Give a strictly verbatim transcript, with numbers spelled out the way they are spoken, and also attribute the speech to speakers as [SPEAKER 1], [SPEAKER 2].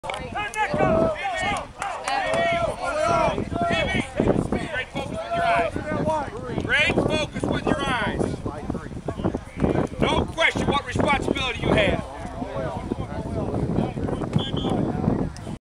[SPEAKER 1] Great focus with your eyes. Great focus with your eyes. No question what responsibility you have.